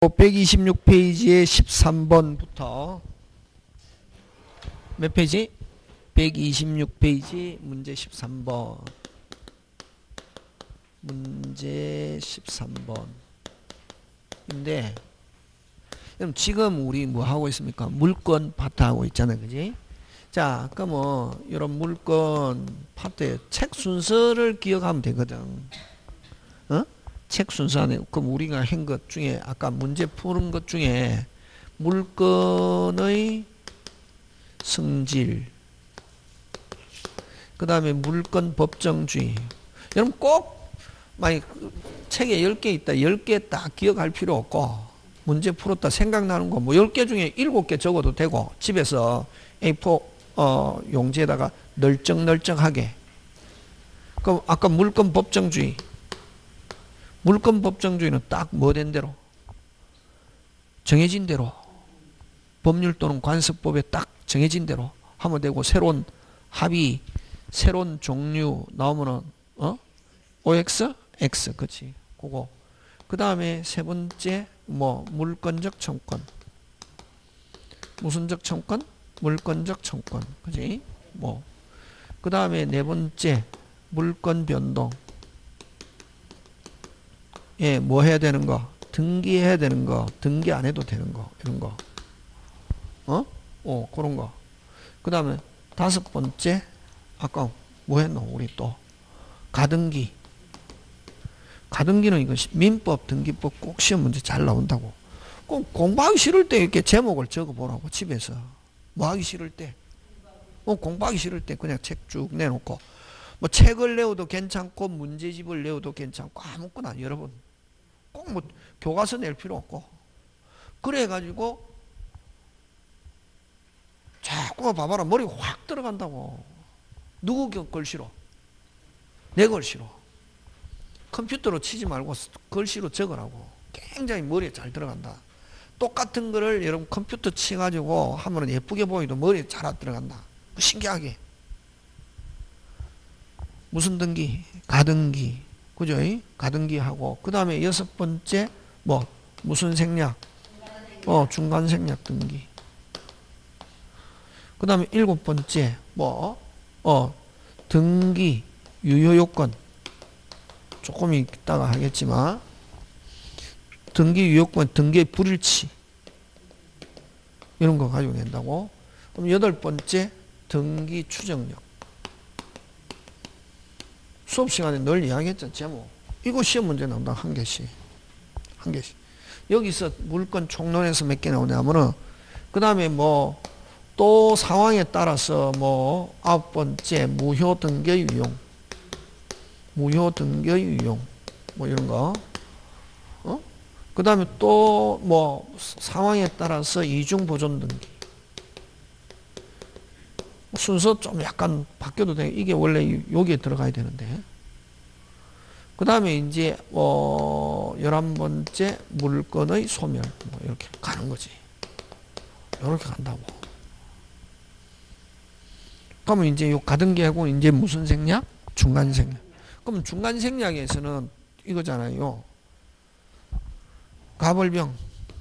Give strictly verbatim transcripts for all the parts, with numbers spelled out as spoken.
백이십육 페이지의 십삼 번부터 몇 페이지? 백이십육 페이지 문제 십삼 번. 문제 십삼 번인데 그럼 지금 우리 뭐 하고 있습니까? 물건 파트 하고 있잖아요. 그지? 자, 그러면 이런 물건 파트에 책 순서를 기억하면 되거든. 어? 책 순서 안에 그럼 우리가 한 것 중에 아까 문제 푸는 것 중에 물건의 성질, 그 다음에 물건 법정주의. 여러분 꼭 만약 책에 열 개 있다. 열 개 딱 기억할 필요 없고 문제 풀었다 생각나는 거 뭐 열 개 중에 일곱 개 적어도 되고 집에서 에이 포 어, 용지에다가 널쩍널쩍하게. 그럼 아까 물건 법정주의. 물건 법정주의는 딱 뭐 된 대로 정해진 대로 법률 또는 관습법에 딱 정해진 대로 하면 되고 새로운 합의 새로운 종류 나오면은 어? 오엑스? X 그치 그거. 그 다음에 세 번째 뭐 물건적 청권. 무슨적 청권? 물건적 청권 그치 뭐. 그 다음에 네 번째 물건 변동. 예, 뭐 해야 되는 거? 등기해야 되는 거, 등기 안 해도 되는 거, 이런 거. 어? 어, 그런 거. 그 다음에 다섯 번째, 아까 뭐 했노? 우리 또. 가등기. 가등기는 이거 민법, 등기법 꼭 시험 문제 잘 나온다고. 꼭 공부하기 싫을 때 이렇게 제목을 적어 보라고, 집에서. 뭐 하기 싫을 때? 어, 공부하기 싫을 때 그냥 책 쭉 내놓고. 뭐 책을 내어도 괜찮고, 문제집을 내어도 괜찮고, 아무거나, 여러분. 꼭 뭐 교과서 낼 필요 없고 그래가지고 자꾸 봐봐라 머리 확 들어간다고. 누구 글씨로? 내 글씨로. 컴퓨터로 치지 말고 글씨로 적으라고. 굉장히 머리에 잘 들어간다. 똑같은 거를 여러분 컴퓨터 치가지고 하면 예쁘게 보이도 머리에 잘 들어간다. 신기하게. 무슨 등기? 가등기. 그죠? 가등기하고 그 다음에 여섯 번째 뭐 무슨 생략? 어 중간 생략 등기. 그 다음에 일곱 번째 뭐 어 등기 유효 요건. 조금 이따가 하겠지만 등기 유효 요건 등기의 불일치 이런 거 가지고 낸다고. 그럼 여덟 번째 등기 추정력. 수업 시간에 늘 이야기했죠. 제목. 이거 시험 문제 나온다. 한 개씩. 한 개씩. 여기서 물건 총론에서 몇 개 나오냐면은, 그 다음에 뭐, 또 상황에 따라서 뭐, 아홉 번째, 무효 등기의 유용. 무효 등기의 유용. 뭐 이런 거. 어? 그 다음에 또 뭐, 상황에 따라서 이중 보존 등기. 순서 좀 약간 바뀌어도 돼. 이게 원래 여기에 들어가야 되는데. 그 다음에 이제, 어, 열한 번째, 물건의 소멸. 뭐, 이렇게 가는 거지. 이렇게 간다고. 그러면 이제 요 가등기하고 이제 무슨 생략? 중간 생략. 그럼 중간 생략에서는 이거잖아요. 갑을병.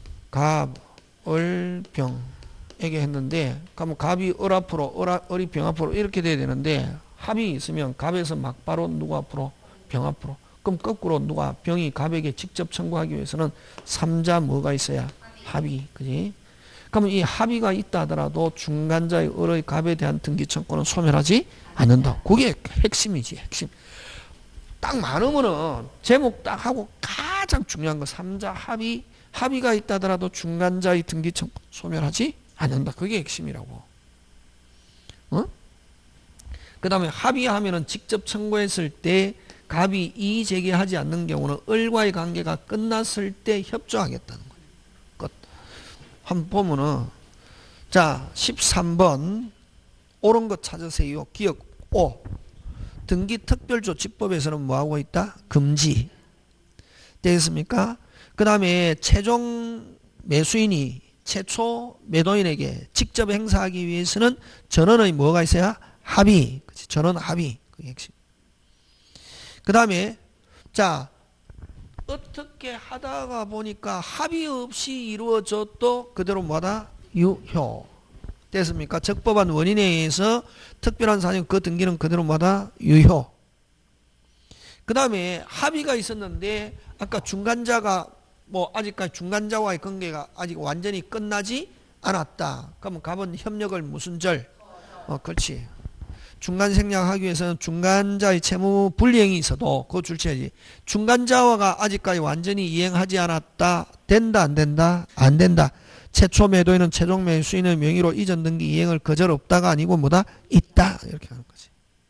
갑을병. 에게 했는데, 그러면 갑이 을 앞으로, 을이 병 앞으로 이렇게 돼야 되는데, 합이 있으면 갑에서 막바로 누구 앞으로? 병 앞으로. 그럼 거꾸로 누가 병이 갑에게 직접 청구하기 위해서는 삼자 뭐가 있어야? 합의. 그지? 그러면 이 합의가 있다 하더라도 중간자의 을의 갑에 대한 등기 청구는 소멸하지 않는다. 그게 핵심이지, 핵심. 딱 많으면은 제목 딱 하고 가장 중요한 거 삼자 합의, 합의가 있다 하더라도 중간자의 등기 청구 소멸하지 않는다. 그게 핵심이라고. 어? 그 다음에 합의하면은 직접 청구했을 때 갑이 이의 제기하지 않는 경우는 을과의 관계가 끝났을 때 협조하겠다는 거예요. 끝. 한번 보면은 자 십삼 번 옳은 거 찾으세요. 기억 오. 등기특별조치법에서는 뭐하고 있다? 금지. 되겠습니까? 그 다음에 최종 매수인이 최초 매도인에게 직접 행사하기 위해서는 전원의 뭐가 있어야? 합의. 그치? 전원 합의. 그게 핵심. 그 다음에, 자, 어떻게 하다가 보니까 합의 없이 이루어져도 그대로 뭐다? 유효. 됐습니까? 적법한 원인에 의해서 특별한 사정 그 등기는 그대로 뭐다? 유효. 그 다음에 합의가 있었는데 아까 중간자가 뭐 아직까지 중간자와의 관계가 아직 완전히 끝나지 않았다. 그러면 갑은 협력을 무슨 절? 어, 그렇지. 중간 생략하기 위해서는 중간자의 채무 불이행이 있어도 그거 줄쳐야지. 중간자와가 아직까지 완전히 이행하지 않았다. 된다 안 된다? 안 된다. 최초 매도인은 최종 매수인의 명의로 이전 등기 이행을 거절 없다가 아니고 뭐다? 있다. 이렇게 하는 거지.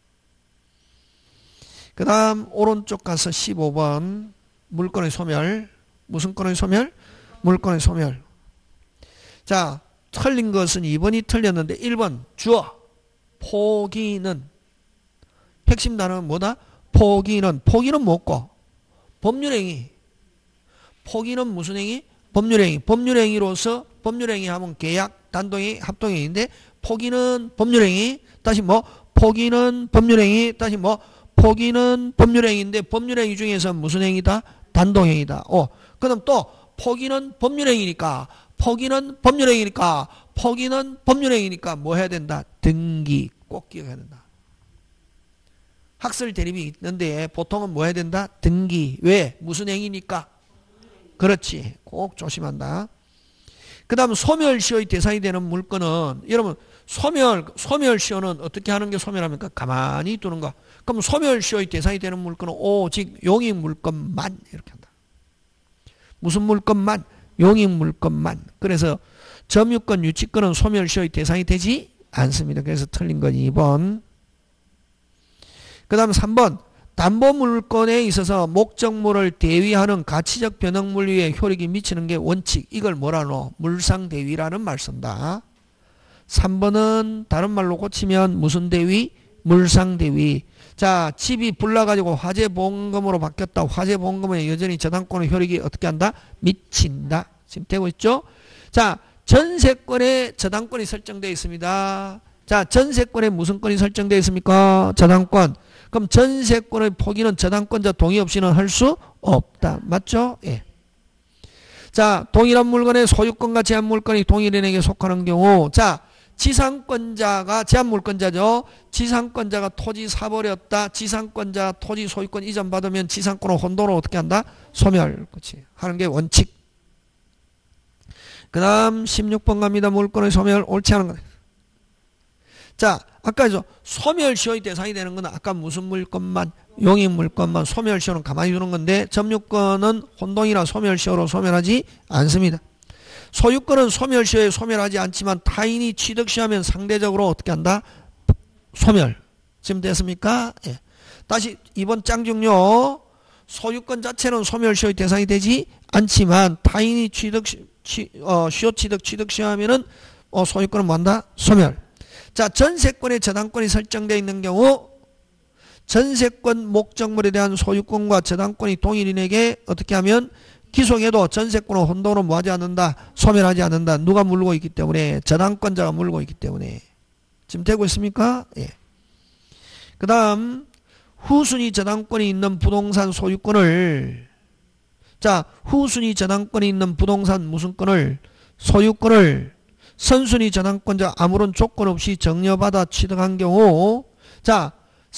그 다음 오른쪽 가서 십오 번 물건의 소멸. 무슨 건의 소멸? 물건의 소멸. 자, 틀린 것은 이 번이 틀렸는데 일 번 주어. 포기는. 핵심 단어는 뭐다? 포기는. 포기는 뭐고? 법률행위. 포기는 무슨 행위? 법률행위. 법률행위로서 법률행위 하면 계약, 단독행위, 합동행위인데 포기는 법률행위. 다시 뭐? 포기는 법률행위. 다시 뭐? 포기는 법률행위인데 법률행위 중에서 무슨 행위다? 단독행위다. 어, 그럼 또 포기는 법률행위니까 포기는 법률행위니까 포기는 법률행위니까 뭐 해야 된다? 등기. 꼭 기억해야 된다. 학설 대립이 있는데 보통은 뭐 해야 된다? 등기. 왜? 무슨 행위니까? 그렇지. 꼭 조심한다. 그 다음 소멸시효의 대상이 되는 물건은 여러분 소멸, 소멸시효는 어떻게 하는 게 소멸합니까? 가만히 두는 거. 그럼 소멸시효의 대상이 되는 물건은 오직 용익 물건만 이렇게 한다. 무슨 물건만? 용익 물건만. 그래서 점유권, 유치권은 소멸시효의 대상이 되지 않습니다. 그래서 틀린 건 이 번. 그 다음 삼 번. 담보물건에 있어서 목적물을 대위하는 가치적 변형물 위에 효력이 미치는 게 원칙. 이걸 뭐라노? 물상대위라는 말 쓴다. 삼 번은 다른 말로 고치면 무슨 대위? 물상대위. 자, 집이 불나가지고 화재보험금으로 바뀌었다. 화재보험금에 여전히 저당권의 효력이 어떻게 한다? 미친다. 지금 되고 있죠? 자, 전세권에 저당권이 설정되어 있습니다. 자, 전세권에 무슨 권이 설정되어 있습니까? 저당권. 그럼 전세권의 포기는 저당권자 동의 없이는 할 수 없다. 맞죠? 예. 자, 동일한 물건의 소유권과 제한물건이 동일인에게 속하는 경우, 자, 지상권자가 제한물권자죠. 지상권자가 토지 사버렸다. 지상권자 토지 소유권 이전 받으면 지상권을 혼돈으로 어떻게 한다? 소멸. 그렇지. 하는 게 원칙. 그 다음 십육 번 갑니다. 물건의 소멸 옳지 않은 거. 자, 아까 저 소멸시효의 대상이 되는 건 아까 무슨 물건만? 용익 물건만. 소멸시효는 가만히 두는 건데 점유권은 혼동이나 소멸시효로 소멸하지 않습니다. 소유권은 소멸시효에 소멸하지 않지만 타인이 취득시하면 상대적으로 어떻게 한다? 소멸. 지금 됐습니까? 예. 다시 이번 장 중요. 소유권 자체는 소멸시효의 대상이 되지 않지만 타인이 취득 취, 어, 시효 취득 취득시하면은 어, 소유권은 뭐한다? 소멸. 자, 전세권에 저당권이 설정되어 있는 경우 전세권 목적물에 대한 소유권과 저당권이 동일인에게 어떻게 하면 기속해도 전세권은 혼돈으로 뭐하지 않는다? 소멸하지 않는다. 누가 물고 있기 때문에? 저당권자가 물고 있기 때문에. 지금 되고 있습니까? 예. 그 다음 후순위 저당권이 있는 부동산 소유권을 자, 후순위 저당권이 있는 부동산 무슨 권을? 소유권을 선순위 저당권자 아무런 조건 없이 정려받아 취득한 경우 자,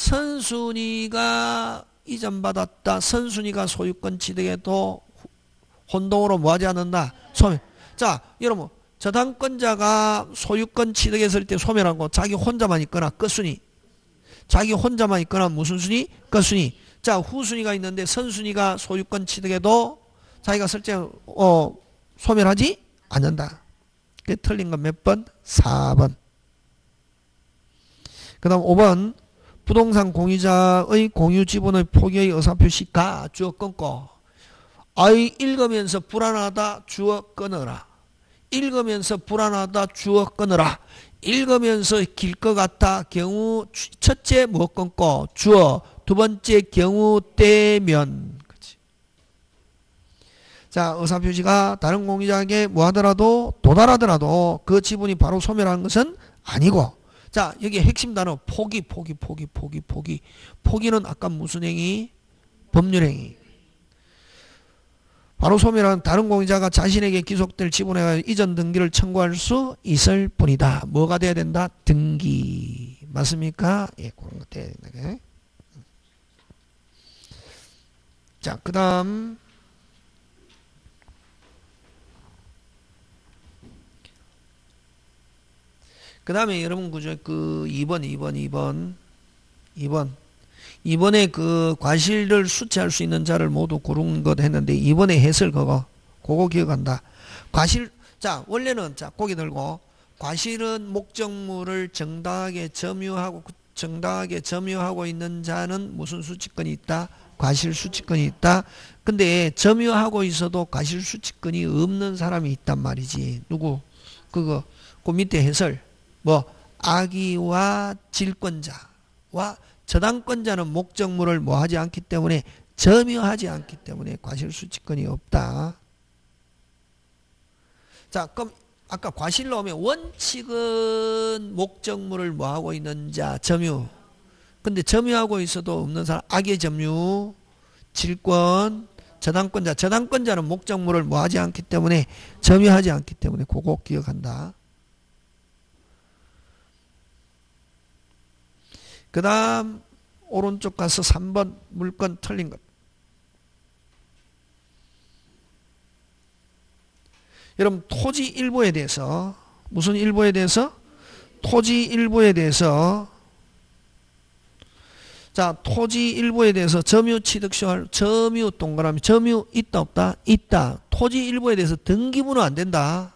선순위가 이전받았다. 선순위가 소유권 취득해도 혼동으로 뭐하지 않는다? 소멸. 자, 여러분 저당권자가 소유권 취득했을 때 소멸한 거 자기 혼자만 있거나 끝순위. 자기 혼자만 있거나 무슨 순위? 끝순위. 자, 후순위가 있는데 선순위가 소유권 취득해도 자기가 설정 어, 소멸하지 않는다. 그 틀린 건 몇 번? 사 번. 그 다음 오 번. 부동산 공유자의 공유 지분의 포기의 의사표시가 주어 끊고 아이 읽으면서 불안하다 주어 끊어라. 읽으면서 불안하다 주어 끊어라. 읽으면서 길 것 같다 경우 첫째 뭐 끊고 주어 두 번째 경우 때면 그치. 자, 의사표시가 다른 공유자에게 뭐 하더라도 도달하더라도 그 지분이 바로 소멸하는 것은 아니고 자, 여기 핵심 단어 포기 포기 포기 포기 포기 포기는 아까 무슨 행위? 법률행위. 바로 소멸한 다른 공유자가 자신에게 기속될 지분에 이전 등기를 청구할 수 있을 뿐이다. 뭐가 돼야 된다? 등기. 맞습니까? 예, 그런 거 돼야 된다. 자, 그 다음 그 다음에 여러분 그저 그 이 번 이 번 이 번 이 번 이 번에 그 과실을 수취할 수 있는 자를 모두 고른 것 했는데 이번에 해설 그거 그거 기억한다. 과실 자 원래는 자 고개 들고 과실은 목적물을 정당하게 점유하고 정당하게 점유하고 있는 자는 무슨 수취권이 있다? 과실 수취권이 있다. 근데 점유하고 있어도 과실 수취권이 없는 사람이 있단 말이지. 누구? 그거 그 밑에 해설 뭐 악의와 질권자와 저당권자는 목적물을 뭐 하지 않기 때문에 점유하지 않기 때문에 과실수취권이 없다. 자, 그럼 아까 과실로 오면 원칙은 목적물을 뭐 하고 있는 자 점유. 근데 점유하고 있어도 없는 사람 악의 점유, 질권, 저당권자. 저당권자는 목적물을 뭐 하지 않기 때문에 점유하지 않기 때문에 그거 기억한다. 그 다음 오른쪽 가서 삼 번 물건 틀린 것. 여러분 토지 일부에 대해서 무슨 일부에 대해서? 토지 일부에 대해서 자 토지 일부에 대해서 점유 취득시할 점유 동그라미 점유 있다 없다? 있다. 토지 일부에 대해서 등기부는 안 된다.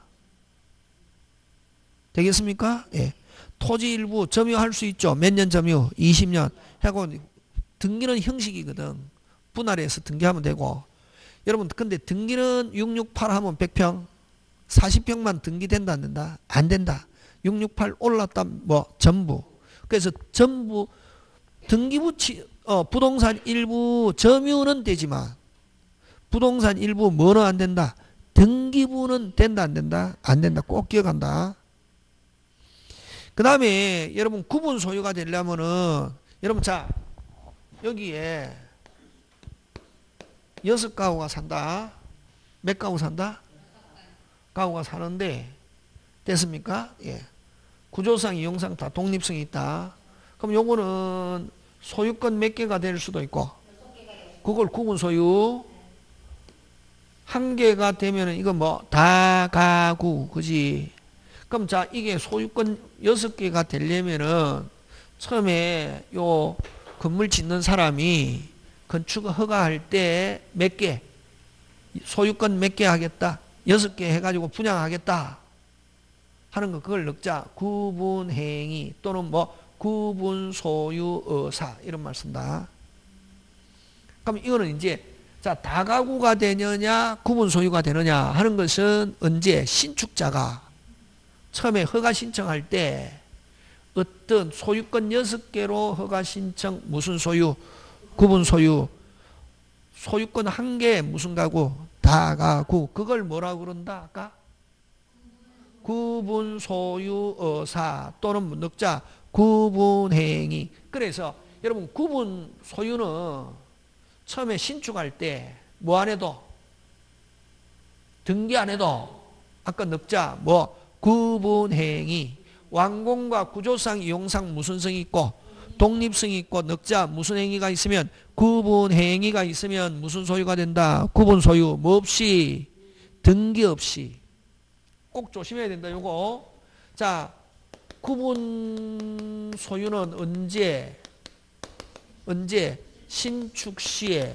되겠습니까? 예. 토지 일부 점유할 수 있죠. 몇 년 점유? 이십 년. 하고 등기는 형식이거든. 분할해서 등기하면 되고. 여러분 근데 등기는 육백육십팔 하면 백 평. 사십 평만 등기된다 안 된다? 안 된다. 육백육십팔 올랐다 뭐 전부. 그래서 전부 등기부 치, 어, 부동산 일부 점유는 되지만 부동산 일부 뭐는 안 된다? 등기부는 된다 안 된다? 안 된다. 꼭 기억한다. 그 다음에 여러분 구분 소유가 되려면은 여러분 자 여기에 여섯 가구가 산다. 몇 가구 산다? 가구가 사는데 됐습니까? 예. 구조상 이용상 다 독립성이 있다. 그럼 요거는 소유권 몇 개가 될 수도 있고 그걸 구분 소유 한 개가 되면은 이거 뭐 다가구 그지? 그럼 자 이게 소유권 여섯 개가 되려면은 처음에 요 건물 짓는 사람이 건축 허가할 때 몇 개 소유권 몇 개 하겠다 여섯 개 해가지고 분양하겠다 하는 거 그걸 넣자. 구분행위 또는 뭐 구분소유의사 이런 말 쓴다. 그럼 이거는 이제 자 다가구가 되느냐 구분소유가 되느냐 하는 것은 언제 신축자가 처음에 허가 신청할 때 어떤 소유권 여섯 개로 허가 신청 무슨 소유 구분 소유 소유권 한 개 무슨 가구 다가구 그걸 뭐라고 그런다 아까 구분 소유 의사 또는 넉자 구분 행위. 그래서 여러분 구분 소유는 처음에 신축할 때 뭐 안 해도 등기 안 해도 아까 넉자 뭐 구분 행위 완공과 구조상 이용상 무슨 성이 있고 독립성이 있고 넉자 무슨 행위가 있으면 구분 행위가 있으면 무슨 소유가 된다 구분 소유 뭐 없이 등기 없이 꼭 조심해야 된다 요거. 자 구분 소유는 언제 언제 신축 시에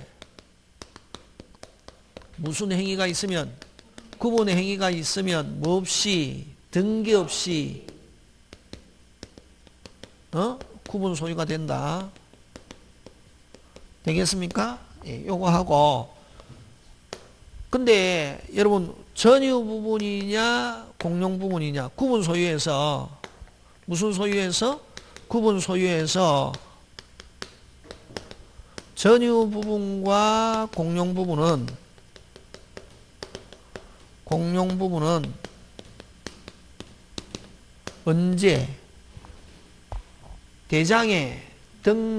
무슨 행위가 있으면 구분 행위가 있으면 뭐 없이 등기 없이 어? 구분 소유가 된다. 되겠습니까? 예, 요거 하고 근데 여러분 전유 부분이냐 공용 부분이냐 구분 소유에서 무슨 소유에서 구분 소유에서 전유 부분과 공용 부분은 공용 부분은 언제 대장에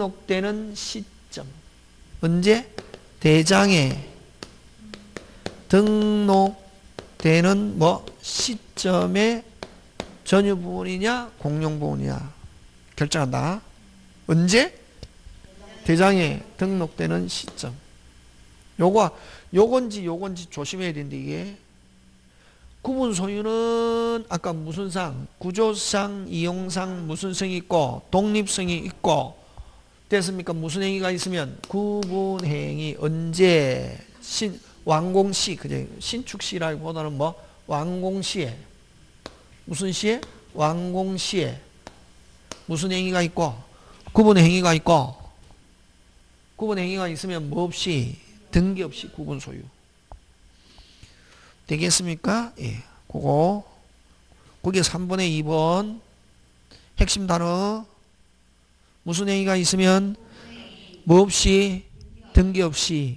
등록되는 시점 언제 대장에 등록되는 뭐 시점의 전유 부분이냐 공용 부분이냐 결정한다. 언제? 대장에 등록되는 시점. 요거 요건지 요건지 조심해야 되는데 이게 구분 소유는 아까 무슨 상? 구조상, 이용상 무슨 성이 있고 독립성이 있고 됐습니까? 무슨 행위가 있으면 구분행위 언제 신 완공시 그제 신축시라기보다는 뭐 완공시에 무슨 시에? 완공시에 무슨 행위가 있고 구분행위가 있고 구분행위가 있으면 뭐 없이 등기 없이 구분 소유 되겠습니까? 예. 그거 거기에 삼분의 이 번 핵심 단어 무슨 행위가 있으면 뭐 없이 등기 없이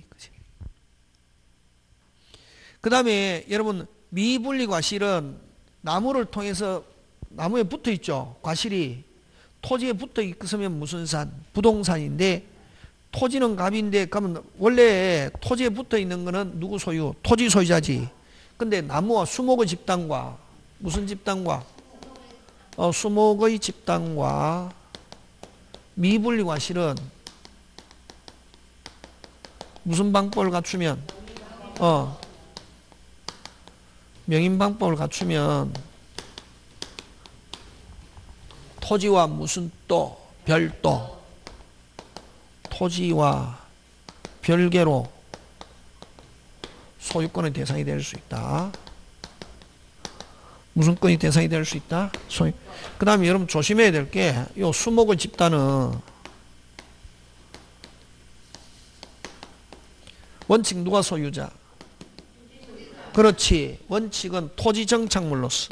그 다음에 여러분 미분리 과실은 나무를 통해서 나무에 붙어 있죠. 과실이 토지에 붙어 있으면 무슨 산? 부동산인데 토지는 갑인데 그러면 원래 토지에 붙어 있는 거는 누구 소유? 토지 소유자지. 근데 나무와 수목의 집단과 무슨 집단과 어, 수목의 집단과 미분리 과실은 무슨 방법을 갖추면 어 명인 방법을 갖추면 토지와 무슨 또 별도 토지와 별개로 소유권의 대상이 될 수 있다. 무슨 권이 대상이 될 수 있다? 소유. 그 다음에 여러분 조심해야 될 게 요 수목의 집단은 원칙 누가 소유자? 그렇지. 원칙은 토지 정착물로서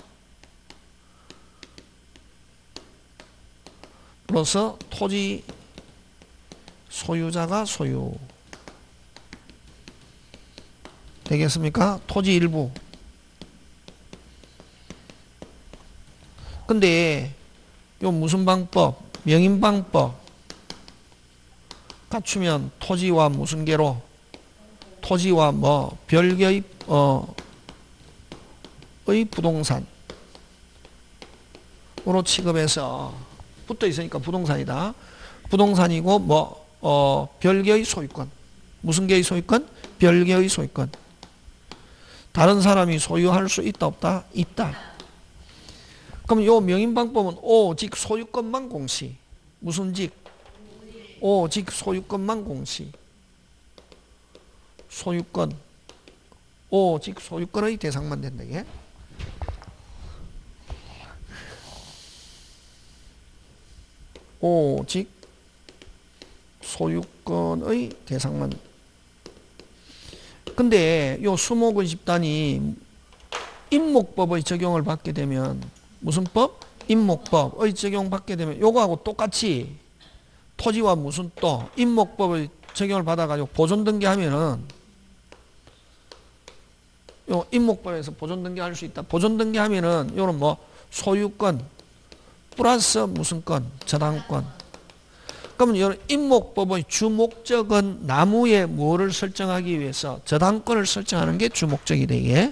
로서 토지 소유자가 소유 되겠습니까? 토지 일부. 근데 요 무슨 방법? 명인 방법 갖추면 토지와 무슨 개로? 토지와 뭐 별개의 어, 의 부동산으로 취급해서 붙어 있으니까 부동산이다. 부동산이고 뭐 어, 별개의 소유권. 무슨 개의 소유권? 별개의 소유권. 다른 사람이 소유할 수 있다 없다? 있다. 그럼 요 명인방법은 오직 소유권만 공시. 무슨 직? 오직 소유권만 공시. 소유권. 오직 소유권의 대상만 된다. 이게. 오직 소유권의 대상만. 근데 요 수목의 집단이 임목법의 적용을 받게 되면 무슨 법? 임목법의 적용 받게 되면 요거하고 똑같이 토지와 무슨 또 임목법의 적용을 받아가지고 보존 등기하면은 요 임목법에서 보존 등기할 수 있다. 보존 등기하면은 요는 뭐 소유권 플러스 무슨 권? 저당권. 그러면 이 임목법의 주목적은 나무에 뭐를 설정하기 위해서 저당권을 설정하는 게 주목적이 되게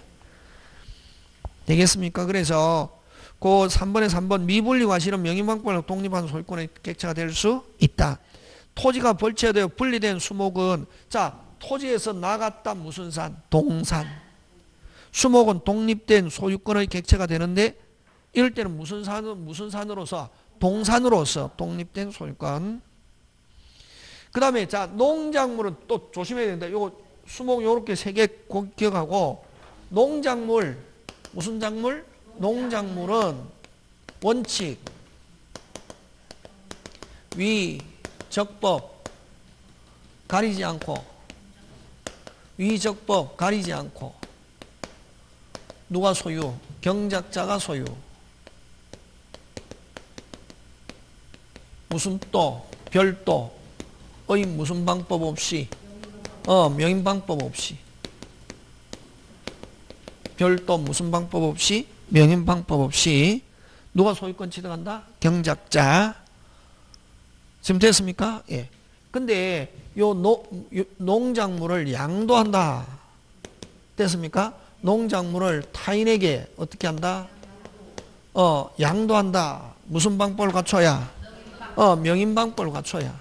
되겠습니까? 그래서 그 삼 번에 삼 번 미분리 과실은 명인방법으로 독립한 소유권의 객체가 될 수 있다. 토지가 벌채되어 분리된 수목은 자 토지에서 나갔다 무슨 산? 동산. 수목은 독립된 소유권의 객체가 되는데 이럴 때는 무슨 산, 무슨 산으로서? 동산으로서 독립된 소유권. 그 다음에 자 농작물은 또 조심해야 된다. 요거 수목 요렇게 세 개 기억하고 농작물 무슨 작물? 농작물은 원칙 위 적법 가리지 않고 위 적법 가리지 않고 누가 소유? 경작자가 소유. 무슨 또 별도의 무슨 방법 없이 어 명인 방법 없이 별도 무슨 방법 없이 명인 방법 없이 누가 소유권 취득한다? 경작자. 지금 됐습니까? 예. 근데 요, 노, 요 농작물을 양도한다. 됐습니까? 농작물을 타인에게 어떻게 한다? 어, 양도한다. 무슨 방법을 갖춰야? 어, 명인방법을 갖춰야.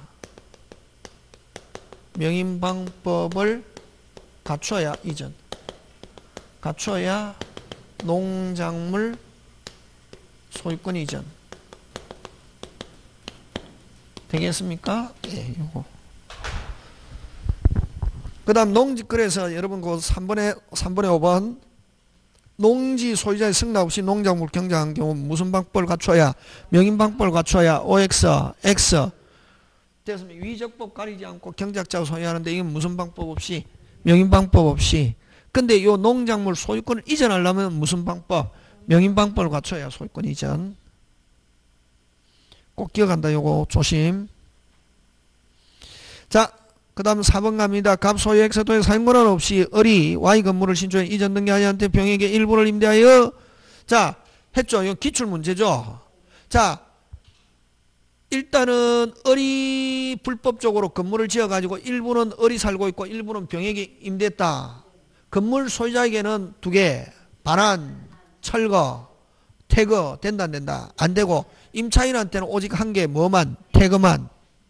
명인방법을 갖춰야 이전. 갖춰야 농작물 소유권 이전. 되겠습니까? 예, 요거. 그 다음 농지, 그래서 여러분 그 삼 번에, 삼 번에 오 번. 농지 소유자의 승낙 없이 농작물 경작한 경우 무슨 방법을 갖춰야? 명인방법을 갖춰야 오엑스, X. 됐습니다. 위적법 가리지 않고 경작자가 소유하는데 이건 무슨 방법 없이? 명인방법 없이. 근데 요 농작물 소유권을 이전하려면 무슨 방법? 명인방법을 갖춰야 소유권 이전. 꼭 기억한다. 요거 조심. 자, 그 다음 사 번 갑니다. 갑 소유 X도의 사용권한 없이 을이 Y 건물을 신조해 이전 등기하여한테 병에게 일부를 임대하여. 자, 했죠. 이거 기출문제죠. 자, 일단은 을이 불법적으로 건물을 지어가지고 일부는 을이 살고 있고 일부는 병에게 임대했다. 건물 소유자에게는 두 개, 반환, 철거, 태거, 된다 안 된다? 안 되고 임차인한테는 오직 한 개, 뭐만? 태거만.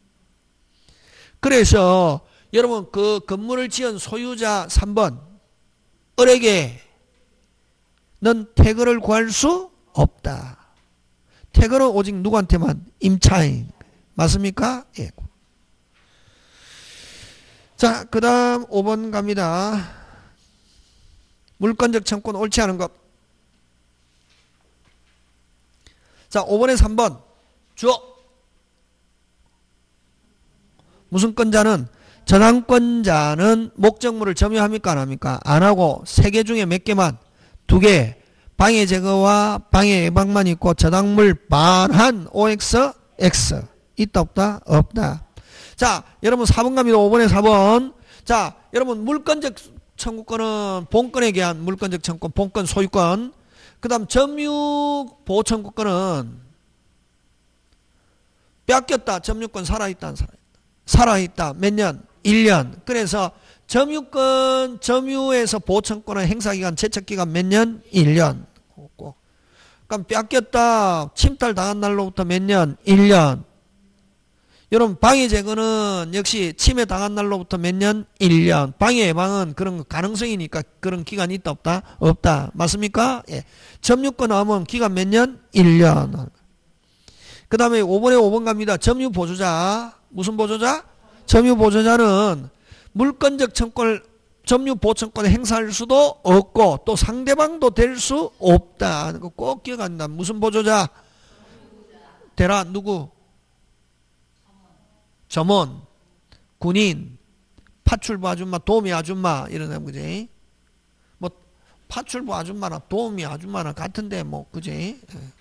그래서 여러분 그 건물을 지은 소유자 삼 번 을에게는 태거를 구할 수 없다. 태거는 오직 누구한테만? 임차인. 맞습니까? 예. 자, 그 다음 오 번 갑니다. 물권적 청구는 옳지 않은 것. 자, 오 번에 삼 번 주어. 무슨 권자는? 저당권자는 목적물을 점유합니까? 안 합니까? 안 하고 세 개 중에 몇 개만? 두 개. 방해 제거와 방해 예방만 있고 저당물 반환 오엑스, X. 있다 없다? 없다. 자, 여러분 사 번 갑니다. 오 번에 사 번. 자, 여러분 물권적 청구권은 본권에 대한 물권적 청구권, 본권 소유권. 그 다음 점유 보호 청구권은 뺏겼다. 점유권 살아있다. 안 살아있다. 살아있다. 몇 년? 일 년. 그래서 점유권, 점유에서 보호청구권의 행사기간, 제척기간 몇 년? 일 년. 그럼 뺏겼다. 침탈 당한 날로부터 몇 년? 일 년. 여러분 방해 제거는 역시 침해 당한 날로부터 몇 년? 일 년. 방해 예방은 그런 가능성이니까 그런 기간이 있다 없다? 없다. 맞습니까? 예. 점유권 하면 기간 몇 년? 일 년. 그 다음에 오 번에 오 번 갑니다. 점유 보조자. 무슨 보조자? 점유 보조자는 물권적 청구권을 점유 보호청구권을 행사할 수도 없고 또 상대방도 될 수 없다. 꼭 기억한다. 무슨 보조자? 대라 누구? 점원, 군인, 파출부 아줌마, 도우미 아줌마 이러는 거지. 뭐 파출부 아줌마나 도우미 아줌마나 같은데 뭐 그지?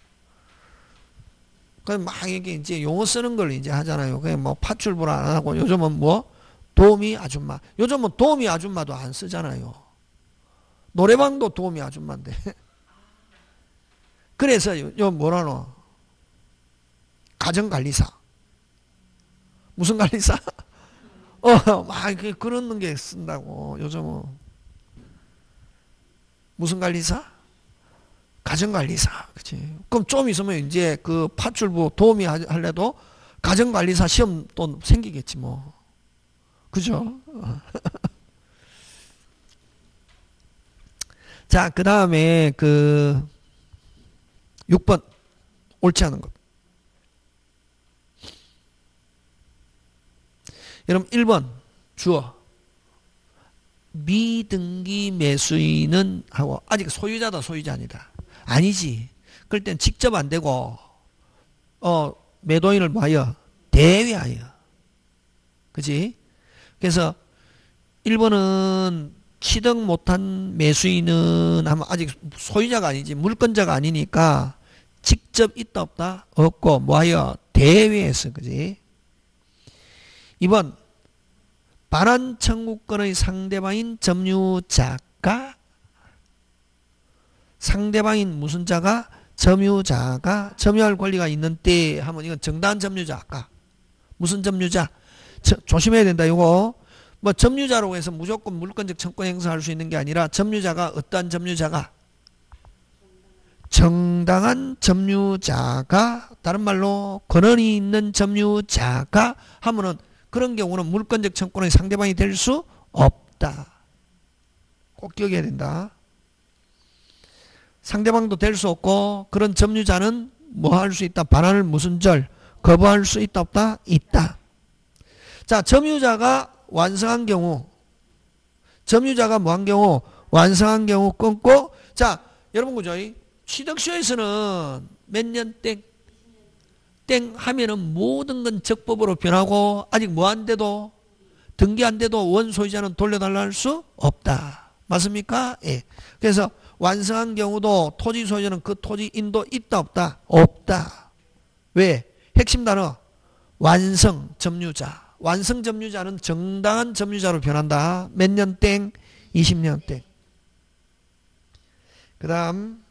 그냥 막 이게 이제 용어 쓰는 걸 이제 하잖아요. 그냥 뭐 파출부를 안 하고 요즘은 뭐 도우미 아줌마. 요즘은 도우미 아줌마도 안 쓰잖아요. 노래방도 도우미 아줌마인데. 그래서 요 뭐라노? 가정관리사. 무슨 관리사? 어, 막 그런 게 쓴다고 요즘은. 무슨 관리사? 가정관리사. 그치? 그럼 좀 있으면 이제 그 파출부 도우미 할래도 가정관리사 시험 또 생기겠지 뭐. 그죠? 자, 그 다음에 그 육 번 옳지 않은 것. 여러분 일 번 주어. 미등기 매수인은 하고 아직 소유자다 소유자 아니다. 아니지. 그럴 땐 직접 안 되고 어 매도인을 뭐하여? 대위하여. 그치? 그래서 일 번은 취득 못한 매수인은 하면 아직 소유자가 아니지 물권자가 아니니까 직접 있다 없다? 없고 뭐하여? 대위해서. 그지? 이 번 반환 청구권의 상대방인 점유자가 상대방인 무슨 자가? 점유자가 점유할 권리가 있는 때 하면 이건 정당한 점유자. 아까 무슨 점유자? 저, 조심해야 된다. 이거 뭐 점유자로 해서 무조건 물권적 청권 행사할 수 있는 게 아니라 점유자가 어떠한 점유자가 정당한 점유자가 다른 말로 권한이 있는 점유자가 하면은 그런 경우는 물권적 청권의 상대방이 될 수 없다. 꼭 기억해야 된다. 상대방도 될 수 없고 그런 점유자는 뭐 할 수 있다? 반환을 무슨 절? 거부할 수 있다 없다? 있다. 자, 점유자가 완성한 경우 점유자가 뭐 한 경우? 완성한 경우 끊고 자, 여러분 그죠? 취득시효에서는 몇 년 땡? 땡 하면은 모든 건 적법으로 변하고 아직 뭐 안 돼도 등기 안 돼도 원소유자는 돌려달라 할 수 없다. 맞습니까? 예. 그래서 완성한 경우도 토지 소유자는 그 토지인도 있다 없다? 없다. 왜? 핵심 단어 완성 점유자. 완성 점유자는 정당한 점유자로 변한다. 몇 년 땡? 이십 년 땡. 그 다음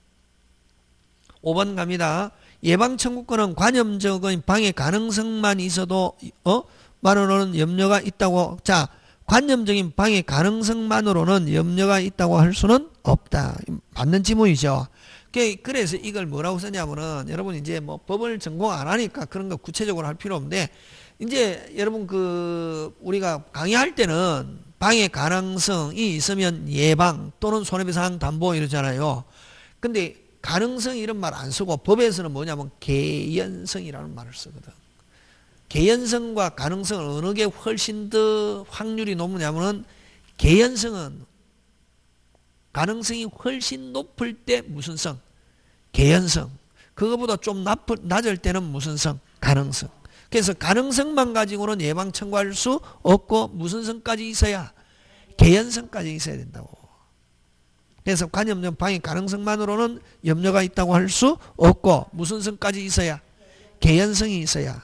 오 번 갑니다. 예방청구권은 관념적인 방해 가능성만 있어도 어? 만으로는 염려가 있다고. 자, 관념적인 방해 가능성만으로는 염려가 있다고 할 수는 없다. 맞는 지문이죠. 그래서 이걸 뭐라고 쓰냐면은 여러분 이제 뭐 법을 전공 안 하니까 그런 거 구체적으로 할 필요 없는데 이제 여러분 그 우리가 강의할 때는 방해 가능성이 있으면 예방 또는 손해배상 담보 이러잖아요. 근데 가능성 이런 말 안 쓰고 법에서는 뭐냐면 개연성이라는 말을 쓰거든. 개연성과 가능성은 어느 게 훨씬 더 확률이 높으냐면은 개연성은 가능성이 훨씬 높을 때 무슨 성? 개연성. 그거보다 좀 낮을, 낮을 때는 무슨 성? 가능성. 그래서 가능성만 가지고는 예방 청구할 수 없고 무슨 성까지 있어야? 개연성까지 있어야 된다고. 그래서 관념적 방해 가능성만으로는 염려가 있다고 할 수 없고 무슨 성까지 있어야? 개연성이 있어야.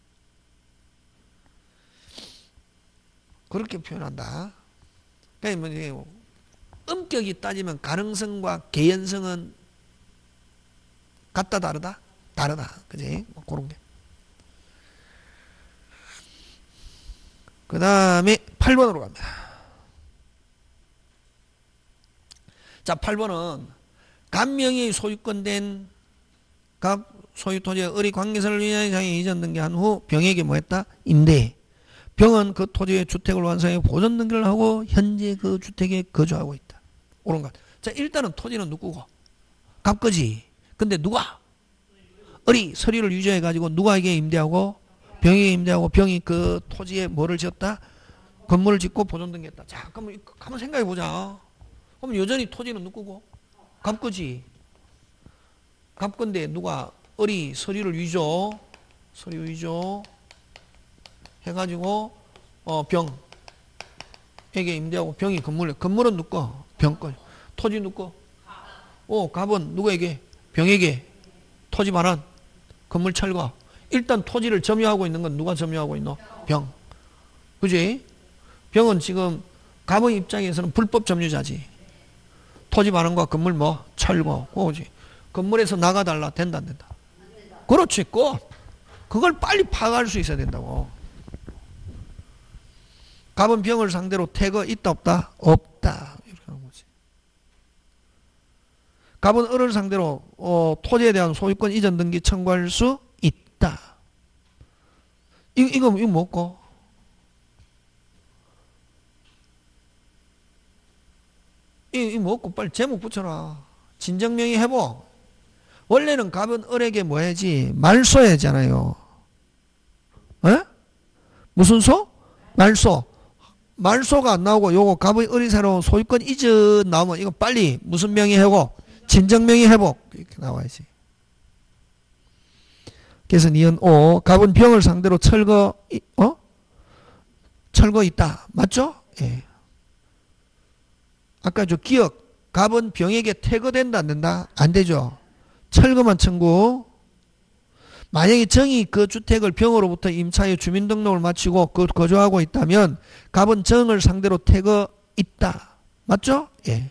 그렇게 표현한다. 그러니까 뭐 엄격히 따지면 가능성과 개연성은 같다 다르다? 다르다. 그지? 뭐 그런 게. 그 다음에 팔 번으로 갑니다. 자, 팔 번은 간명의 소유권 된 각 소유토지의 의리 관계설을 위하여 장애 이전 등기한 후 병에게 뭐 했다? 임대. 병은 그 토지의 주택을 완성해 보존 등기를 하고 현재 그 주택에 거주하고 있다. 옳은 것. 자, 일단은 토지는 누구고? 갑거지. 근데 누가? 의리 서류를 유지해 가지고 누가에게 임대하고 병에게 임대하고 병이 그 토지에 뭐를 지었다? 건물을 짓고 보존 등기했다. 자, 그러면 한번 생각해 보자. 그럼 여전히 토지는 누구고? 갑거지. 갑건데 누가 의리 서류를 위조 서류 위조 해가지고 어, 병에게 임대하고 병이 건물에 건물은 누구? 병 거. 토지 누구? 어, 갑은 누구에게? 병에게. 토지 반환 건물 철거. 일단 토지를 점유하고 있는 건 누가 점유하고 있노? 병. 그지? 병은 지금 갑의 입장에서는 불법 점유자지. 토지 반환과 건물 뭐? 철거. 그거지. 건물에서 나가달라. 된다 안 된다? 그렇지. 꼭 그걸 빨리 파악할 수 있어야 된다고. 갑은 병을 상대로 태거 있다 없다? 없다. 이렇게 하는 거지. 갑은 을을 상대로 어, 토지에 대한 소유권 이전 등기 청구할 수 있다. 이거 이거 이거 뭐고? 이거, 이거 뭐고? 빨리 제목 붙여라. 진정명의 회복. 원래는 갑은 을에게 뭐 해야지? 말소 해야잖아요. 에? 무슨 소? 말소. 말소가 안 나오고 요거 갑의 을이 새로 소유권 이전 나오면 이거 빨리 무슨 명의 회복? 진정명의 회복. 이렇게 나와야지. 그래서 니은 오. 갑은 병을 상대로 철거 어? 철거 있다. 맞죠? 예. 아까 저 기억. 갑은 병에게 퇴거된다 안 된다? 안 되죠. 철거만 청구. 만약에 정이 그 주택을 병으로부터 임차해 주민등록을 마치고 그 거주하고 있다면 갑은 정을 상대로 퇴거 있다. 맞죠? 예.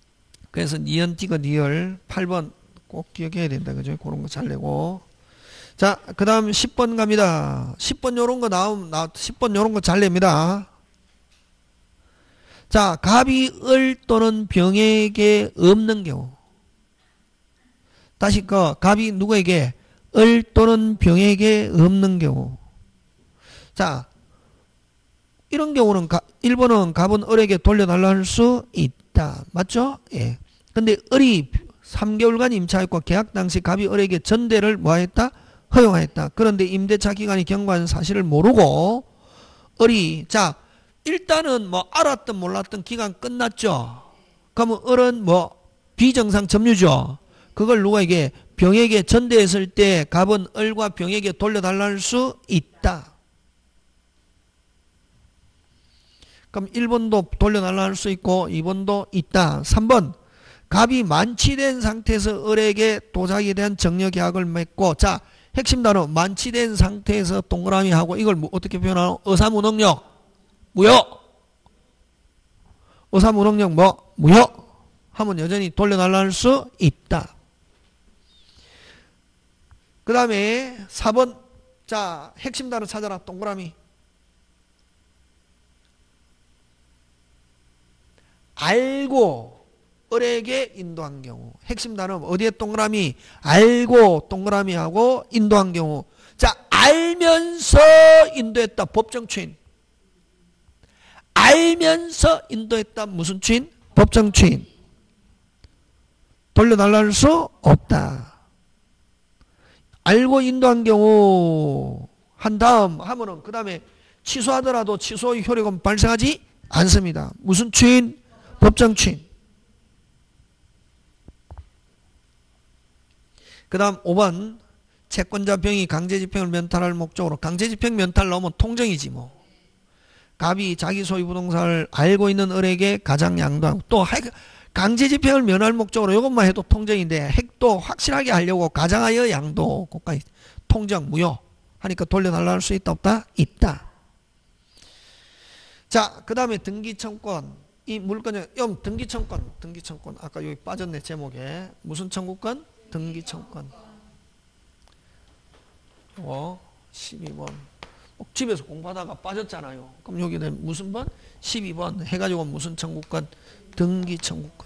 그래서 니은 띄거 니을 팔 번 꼭 기억해야 된다. 그죠? 그런 거 잘 내고. 자, 그 다음 십 번 갑니다. 십 번 요런 거 나오면, 나, 십 번 요런 거 잘 냅니다. 자, 갑이 을 또는 병에게 없는 경우. 다시 그, 갑이 누구에게? 을 또는 병에게 없는 경우. 자, 이런 경우는 일 번은 갑은 을에게 돌려달라 할 수 있다. 맞죠? 예. 근데 을이 삼 개월간 임차했고 계약 당시 갑이 을에게 전대를 뭐했다? 허용하였다. 그런데 임대차 기간이 경과한 사실을 모르고 을이 자 일단은 뭐 알았든 몰랐든 기간 끝났죠. 그러면 을은 뭐 비정상 점유죠. 그걸 누구에게? 병에게 전대했을 때 갑은 을과 병에게 돌려달라 할 수 있다. 그럼 일 번도 돌려달라 할 수 있고 이 번도 있다. 삼 번 갑이 만취된 상태에서 을에게 도자기에 대한 정려계약을 맺고 자 핵심 단어 만취된 상태에서 동그라미 하고 이걸 뭐 어떻게 표현하노? 의사무능력 무효. 의사무능력 뭐 무효 하면 여전히 돌려달라 할 수 있다. 그 다음에 사 번 자 핵심 단어 찾아라. 동그라미. 알고 을에게 인도한 경우. 핵심 단어 어디에 동그라미? 알고 동그라미 하고 인도한 경우. 자 알면서 인도했다. 법정 추인. 알면서 인도했다. 무슨 추인? 법정 추인. 돌려달라 할 수 없다. 알고 인도한 경우 한 다음 하면은 그 다음에 취소하더라도 취소의 효력은 발생하지 않습니다. 무슨 추인? 법정 추인. 그 다음 오 번 채권자 병이 강제집행을 면탈할 목적으로 강제집행 면탈 나오면 통정이지 뭐. 갑이 자기 소유 부동산을 알고 있는 을에게 가장 양도하고 또 강제집행을 면할 목적으로 이것만 해도 통정인데 핵도 확실하게 하려고 가장하여 양도 고가 통정 무효 하니까 돌려달라 할 수 있다 없다? 있다. 자 그 다음에 등기청권 이 물건의 음, 등기청권 등기청권 아까 여기 빠졌네 제목에 무슨 청구권? 등기청권 어, 십이 번 집에서 공부하다가 빠졌잖아요. 그럼 여기는 무슨 번? 십이 번 해가지고 무슨 청구권? 등기청구권.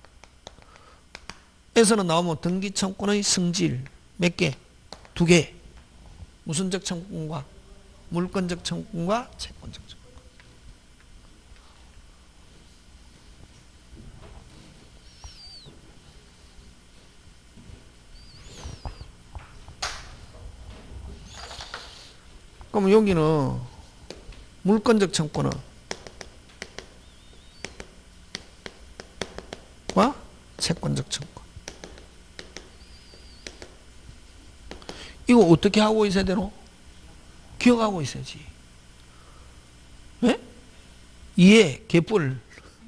에서는 나오면 등기청구권의 성질 몇 개? 두 개. 무슨적 청구권과 물권적 청구권과 채권적 청구권. 그럼 여기는 물권적 청구권은 와 채권적 청구권. 이거 어떻게 하고 있어야 되노? 기억하고 있어야지. 네? 이해, 개뿔.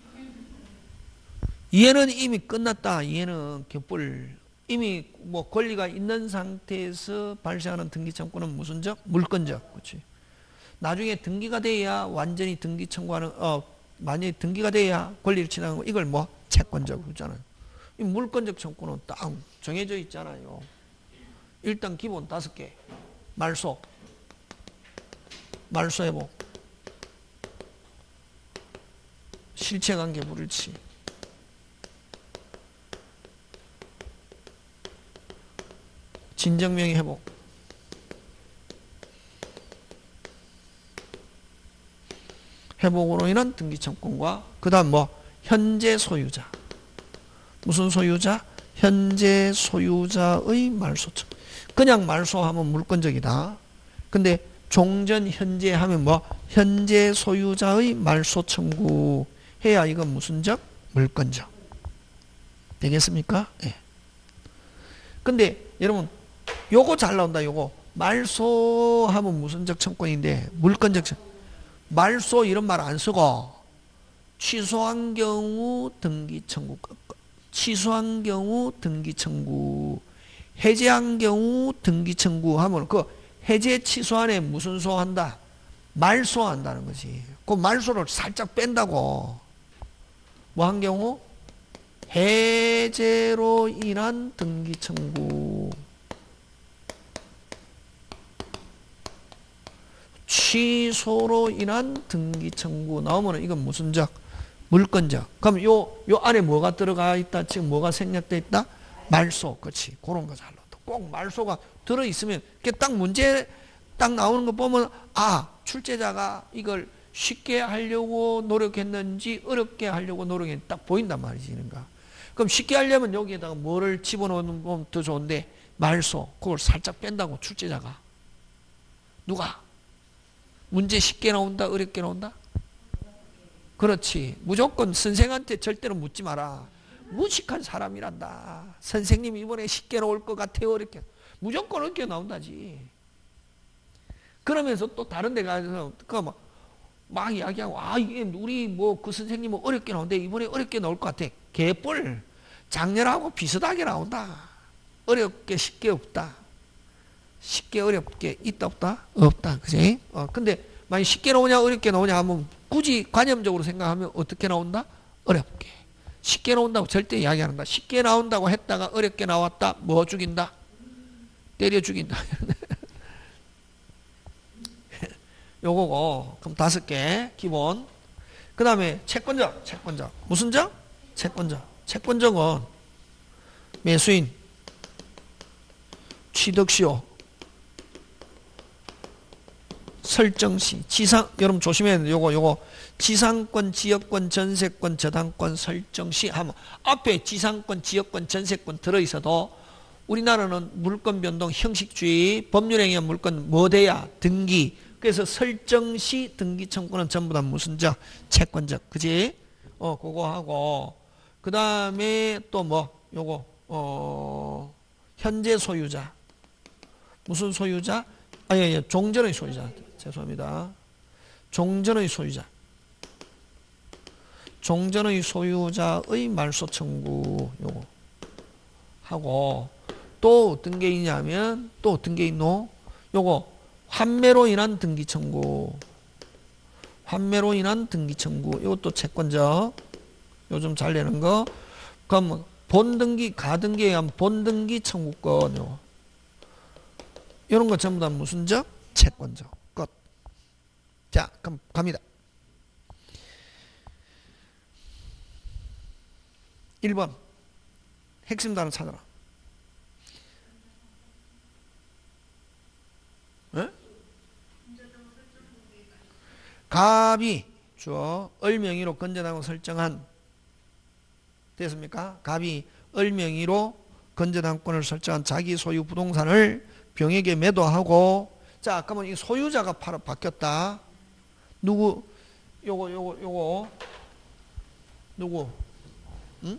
이해는 이미 끝났다. 이해는 개뿔. 이미 뭐 권리가 있는 상태에서 발생하는 등기청구는 무슨 적? 물권적. 그렇지. 나중에 등기가 돼야 완전히 등기 청구하는 어 만약에 등기가 돼야 권리를 취하는 거 이걸 뭐 채권적 그러잖아요. 이 물권적 청구는 딱 정해져 있잖아요. 일단 기본 다섯 개. 말소. 말소 회복. 실체관계 불일치. 진정명의 회복. 회복으로 인한 등기청구권과 그 다음 뭐 현재 소유자. 무슨 소유자? 현재 소유자의 말소청. 그냥 말소하면 물권적이다. 근데 종전 현재 하면 뭐 현재 소유자의 말소 청구 해야 이건 무슨 적? 물권적. 되겠습니까? 예. 근데 여러분 요거 잘 나온다. 요거 말소하면 무슨 적 청구권인데 물권적 청구. 말소 이런 말 안 쓰고 취소한 경우 등기 청구. 취소한 경우 등기 청구. 해제한 경우 등기 청구 하면 그 해제 취소안에 무슨 소한다? 말소한다는 거지. 그 말소를 살짝 뺀다고. 뭐 한 경우? 해제로 인한 등기 청구. 취소로 인한 등기 청구 나오면 이건 무슨 적? 물건적. 그럼 요, 요 안에 뭐가 들어가 있다? 지금 뭐가 생략돼 있다? 말소. 그렇지. 그런 거 잘 넣었다. 꼭 말소가 들어있으면, 딱 문제 딱 나오는 거 보면, 아, 출제자가 이걸 쉽게 하려고 노력했는지 어렵게 하려고 노력했는지 딱 보인단 말이지. 그러니까. 그럼 쉽게 하려면 여기에다가 뭐를 집어넣으면 더 좋은데, 말소. 그걸 살짝 뺀다고, 출제자가. 누가? 문제 쉽게 나온다? 어렵게 나온다? 그렇지. 무조건 선생한테 절대로 묻지 마라. 무식한 사람이란다. 선생님 이번에 쉽게 나올 것 같아요. 어렵게. 무조건 어렵게 나온다지. 그러면서 또 다른 데 가서 막, 막 이야기하고, 아, 이게 우리 뭐 그 선생님은 어렵게 나오는데 이번에 어렵게 나올 것 같아. 개뿔. 작년하고 비슷하게 나온다. 어렵게 쉽게 없다. 쉽게 어렵게 있다 없다? 없다. 그지? 어, 근데 만약 쉽게 나오냐 어렵게 나오냐 하면 굳이 관념적으로 생각하면 어떻게 나온다? 어렵게. 쉽게 나온다고 절대 이야기 안 한다. 쉽게 나온다고 했다가 어렵게 나왔다. 뭐 죽인다? 때려 죽인다. 요거고. 그럼 다섯 개 기본. 그 다음에 채권적. 채권적. 무슨 적? 채권적. 채권적은 매수인, 취득시효, 설정시, 지상, 여러분 조심해야 돼요. 요거, 요거, 지상권, 지역권, 전세권, 저당권, 설정시 하면 앞에 지상권, 지역권, 전세권 들어있어도 우리나라는 물권 변동 형식주의, 법률에 의한 물권 뭐 돼야? 등기. 그래서 설정시 등기 청구는 전부 다 무슨 적? 채권적. 그지? 어, 그거 하고. 그 다음에 또 뭐, 요거, 어, 현재 소유자. 무슨 소유자? 아, 예, 예, 종전의 소유자. 죄송합니다. 종전의 소유자. 종전의 소유자의 말소 청구, 요거. 하고, 또 어떤 게 있냐면, 또 어떤 게 있노? 요거, 환매로 인한 등기 청구. 환매로 인한 등기 청구. 이것도 채권적. 요즘 잘 내는 거. 그럼, 본등기, 가등기에 의한 본등기 청구권. 요거. 이런 거 전부 다 무슨 적? 채권적. 끝. 자, 그럼 갑니다. 일 번. 핵심 단어 찾아라. 네? 갑이 주어 을 명의로 건전하고 설정한 됐습니까? 갑이 을 명의로 건전한권을 설정한 자기 소유 부동산을 병에게 매도하고 자 그러면 이 소유자가 바로 바뀌었다. 누구? 요거 요거 요거 누구? 응?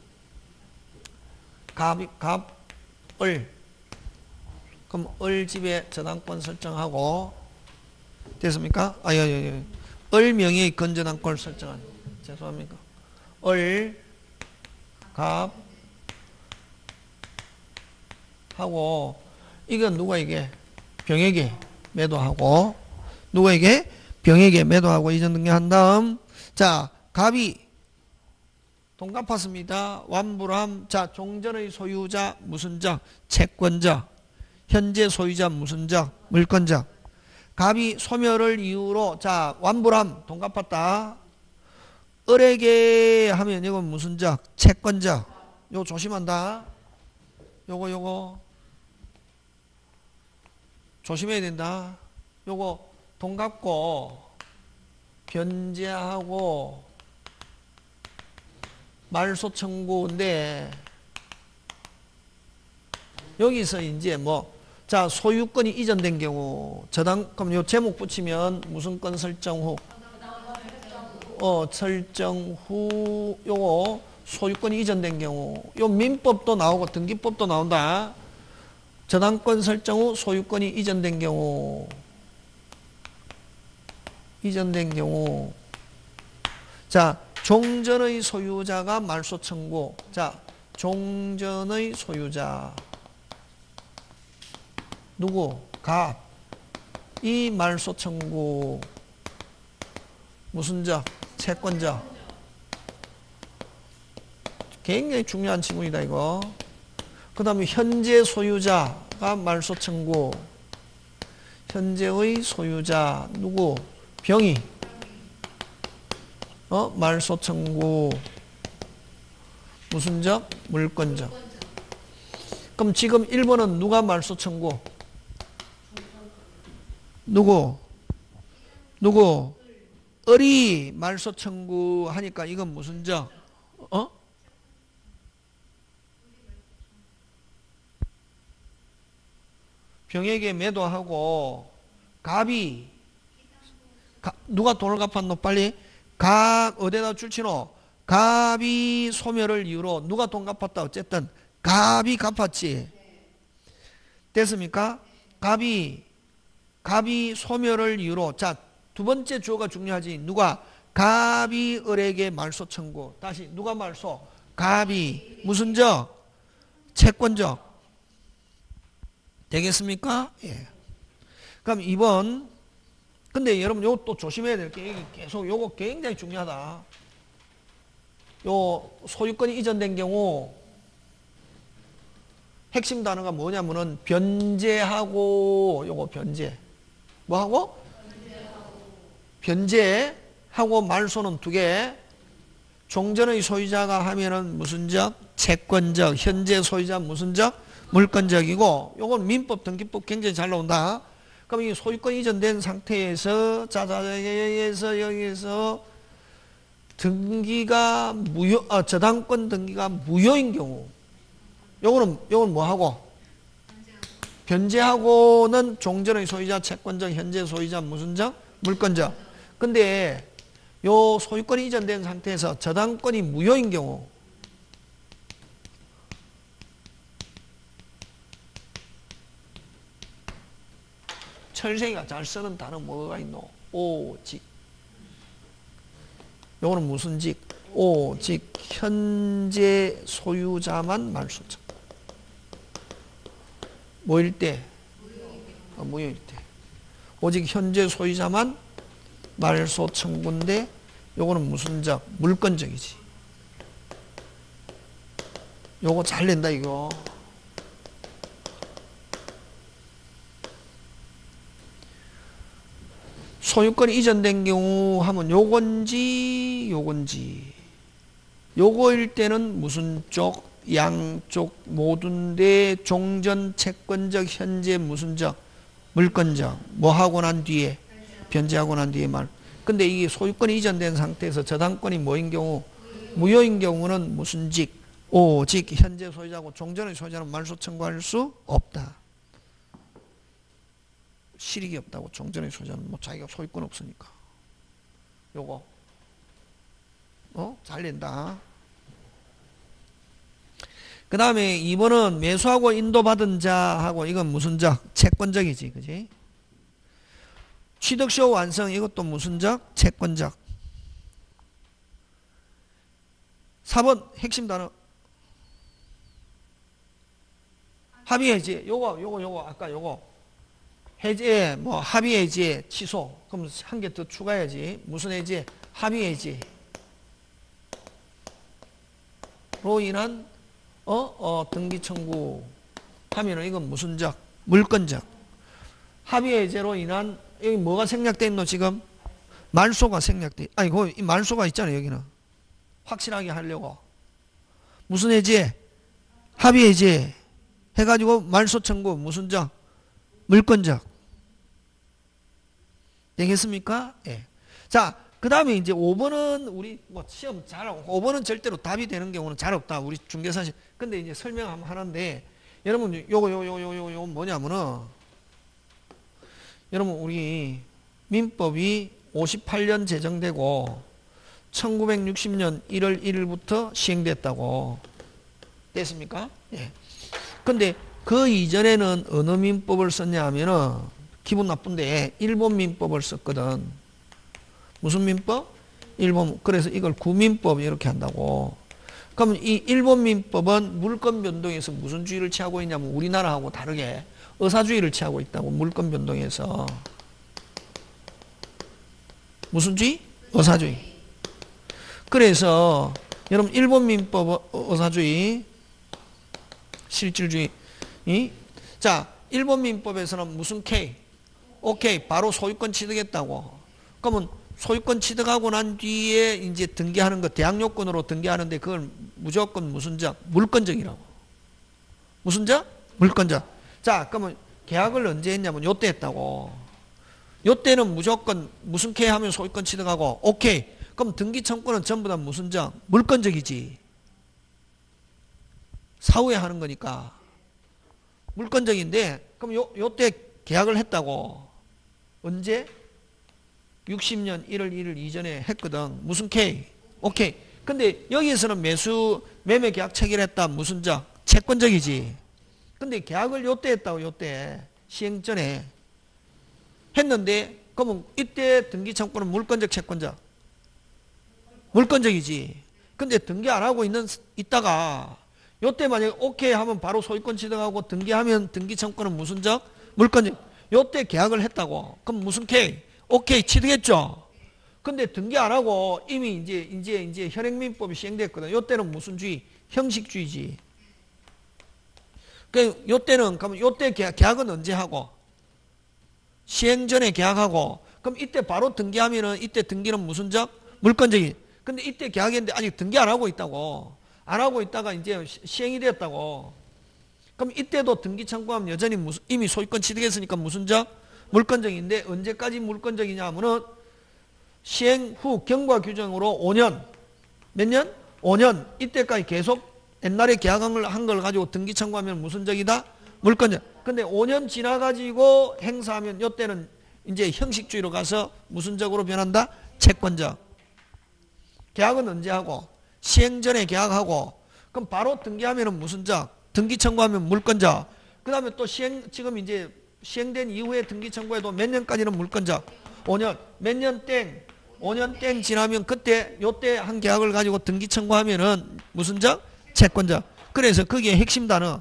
갑이 갑을 그럼 을 집에 저당권 설정하고 됐습니까? 아, 예, 예, 예. 을 명의의 건전한권을 설정한 죄송합니까? 을 갑 하고 이건 누가 이게 병에게 매도하고 누구에게 병에게 매도하고 이전 등기한 다음 자 갑이 돈 갚았습니다. 완불함 자 종전의 소유자 무슨 적 채권적 현재 소유자 무슨 적 물권적 갑이 소멸을 이유로 자 완불함 돈 갚았다. 을에게 하면 이건 무슨 적 채권적 요거 조심한다. 요거 요거 조심해야 된다. 요거 돈 갚고 변제하고 말소 청구인데 여기서 이제 뭐 자 소유권이 이전된 경우 저당 그럼 요 제목 붙이면 무슨 건 설정 후 어 설정 후 요거 소유권이 이전된 경우 요 민법도 나오고 등기법도 나온다. 저당권 설정 후 소유권이 이전된 경우 이전된 경우 자 종전의 소유자가 말소 청구 자 종전의 소유자 누구? 갑 이 말소 청구 무슨 적? 채권적 굉장히 중요한 지문이다 이거. 그 다음에 현재 소유자가 말소 청구 현재의 소유자 누구? 병이 어? 말소청구 무슨 적? 물권적. 그럼 지금 일 번은 누가 말소청구? 누구? 누구? 을이 말소청구 하니까 이건 무슨 적? 어? 병에게 매도하고 갑이 가, 누가 돈을 갚았노? 빨리. 갑 어디다 줄치노? 갑이 소멸을 이유로 누가 돈 갚았다? 어쨌든 갑이 갚았지. 됐습니까? 갑이 갑이 소멸을 이유로. 자, 두 번째 주어가 중요하지. 누가? 갑이 을에게 말소 청구. 다시 누가 말소? 갑이 무슨 적? 채권적. 되겠습니까? 예. 그럼 이 번. 근데 여러분 요거 또 조심해야 될 게 계속 요거 굉장히 중요하다. 요 소유권이 이전된 경우 핵심 단어가 뭐냐면은 변제하고 요거 변제. 뭐하고? 변제하고 말소는 두 개. 종전의 소유자가 하면은 무슨 적? 채권적. 현재 소유자 무슨 적? 물권적이고. 요건 민법 등기법 굉장히 잘 나온다. 그럼 이 소유권 이전된 상태에서 자자에서 여기에서 등기가 무효, 아, 저당권 등기가 무효인 경우, 요거는 요건 뭐 하고? 변제하고는 종전의 소유자, 채권적, 현재 소유자, 무슨 적? 물권적. 근데 요 소유권이 이전된 상태에서 저당권이 무효인 경우, 철생이가 잘 쓰는 단어 뭐가 있노? 오직. 요거는 무슨 직? 오직 현재 소유자만 말소청. 뭐일 때? 아, 무효일 때. 오직 현재 소유자만 말소 청구인데 요거는 무슨 적? 물권적이지. 요거 잘 낸다 이거. 소유권이 이전된 경우 하면 요건지 요건지. 요거일 때는 무슨 쪽? 양쪽 모두인데 종전 채권적 현재 무슨 적? 물권적. 뭐 하고 난 뒤에? 변제하고 난 뒤에 말. 근데 이게 소유권이 이전된 상태에서 저당권이 뭐인 경우? 무효인 경우는 무슨 직? 오직 현재 소유자고 종전의 소유자는 말소 청구할 수 없다. 실익이 없다고. 종전의 소유자는 뭐 자기가 소유권 없으니까. 요거 어? 잘 낸다. 그 다음에 이 번은 매수하고 인도받은 자하고 이건 무슨 적? 채권적이지. 그지? 취득시효 완성 이것도 무슨 적? 채권적. 사 번 핵심 단어 합의해지. 요거 요거 요거 아까 요거 해제, 뭐 합의 해제, 취소. 그럼 한 개 더 추가해야지. 무슨 해제? 합의 해제. 로 인한 어, 어 등기 청구 하면은 이건 무슨 적? 물권적. 합의 해제로 인한 여기 뭐가 생략돼 있노 지금? 말소가 생략돼. 아니 그 말소가 있잖아요 여기는. 확실하게 하려고. 무슨 해제? 합의 해제. 해가지고 말소 청구 무슨 적? 물권적. 되겠습니까? 예. 자, 그 다음에 이제 오 번은 우리 뭐 시험 잘하고, 오 번은 절대로 답이 되는 경우는 잘 없다. 우리 중개사실. 근데 이제 설명 한번 하는데, 여러분, 요거, 요거, 요거, 요거, 요거 뭐냐면은, 여러분, 우리 민법이 오십팔 년 제정되고, 천구백육십 년 일월 일일부터 시행됐다고. 됐습니까? 예. 근데 그 이전에는 어느 민법을 썼냐 하면은, 기분 나쁜데 일본 민법을 썼거든. 무슨 민법? 일본. 그래서 이걸 구민법 이렇게 한다고. 그럼 이 일본 민법은 물권 변동에서 무슨 주의를 취하고 있냐면 우리나라하고 다르게 의사주의를 취하고 있다고. 물권 변동에서 무슨 주의? 의사주의. 그래서 여러분 일본 민법 의사주의, 실질주의. 자, 일본 민법에서는 무슨 K? 오케이. 바로 소유권 취득했다고. 그러면 소유권 취득하고 난 뒤에 이제 등기하는 거 대항 요건으로 등기하는데 그걸 무조건 무슨 적? 물권적이라고. 무슨 적? 물권적. 자, 그러면 계약을 언제 했냐면 요때 했다고. 요때는 무조건 무슨 K 하면 소유권 취득하고 오케이. 그럼 등기 청구는 전부 다 무슨 적? 물권적이지. 사후에 하는 거니까. 물권적인데 그럼 요, 요때 계약을 했다고. 언제? 육십 년 일월 일일 이전에 했거든. 무슨 K? 오케이. 근데 여기에서는 매수 매매 계약 체결했다. 무슨 적? 채권적이지. 근데 계약을 요때 했다고. 요때 시행 전에 했는데 그러면 이때 등기 청구는 물권적 채권적? 물권적이지. 근데 등기 안 하고 있는 있다가 요때 만약에 오케이 하면 바로 소유권 취득하고 등기하면 등기 청구는 무슨 적? 물권적. 요때 계약을 했다고. 그럼 무슨 K? 오케이 취득했죠. 근데 등기 안 하고 이미 이제 이제 이제 현행민법이 시행됐거든. 요때는 무슨 주의? 형식주의지. 그 요때는 그럼 요때 계약, 계약은 언제 하고? 시행 전에 계약하고. 그럼 이때 바로 등기하면은 이때 등기는 무슨 적? 물권적인. 근데 이때 계약했는데 아직 등기 안 하고 있다고. 안 하고 있다가 이제 시행이 됐다고. 그럼 이때도 등기 청구하면 여전히 무슨 이미 소유권 취득했으니까 무슨 적? 물권적인데 언제까지 물권적이냐 하면은 시행 후 경과 규정으로 오 년. 몇 년? 오 년. 이때까지 계속 옛날에 계약한 걸, 한 걸 가지고 등기 청구하면 무슨 적이다? 물권적. 근데 오 년 지나가지고 행사하면 이때는 이제 형식주의로 가서 무슨 적으로 변한다? 채권적. 계약은 언제 하고? 시행 전에 계약하고. 그럼 바로 등기하면은 무슨 적? 등기 청구하면 물권적. 그 다음에 또 시행, 지금 이제 시행된 이후에 등기 청구해도 몇 년까지는 물권적? 오 년. 몇 년 땡? 오 년 땡 지나면 그때 요때 한 계약을 가지고 등기 청구하면은 무슨 적? 채권적. 그래서 거기에 핵심 단어.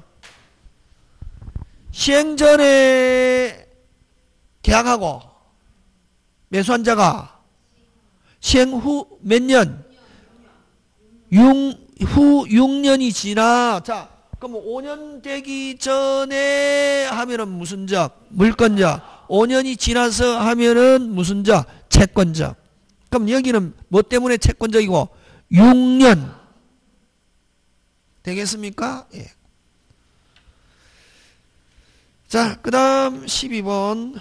시행 전에 계약하고 매수한 자가 시행 후 몇 년? 후 육 년이 지나. 자, 그럼 오 년 되기 전에 하면은 무슨 적? 물권적. 오 년이 지나서 하면은 무슨 적? 채권적. 그럼 여기는 뭐 때문에 채권적이고? 육 년. 되겠습니까? 예. 자, 그 다음 십이 번.